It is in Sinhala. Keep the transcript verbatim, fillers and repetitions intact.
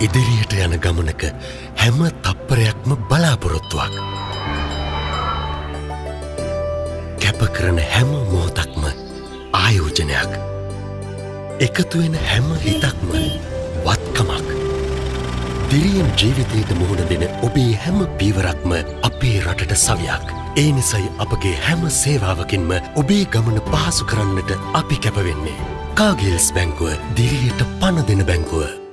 ඉදිරියට යන ගමනක හැම තප්පරයක්ම බලාපොරොත්තුවක්. කැප කරන හැම මොහොතක්ම ආයෝජනයක්. එකතු වෙන හැම හිතක්ම වත්කමක්. දිරියෙන් ජීවිතයට මුහුණ දෙන ඔබේ හැම පීවරක්ම අපේ රටට සවියක්. ඒ නිසයි අපගේ හැම සේවාවකින්ම ඔබේ ගමන පහසු කරන්නට අපි කැප වෙන්නේ. කාගිල්ස් බැංකුව, දිරියට පණ දෙන බැංකුව.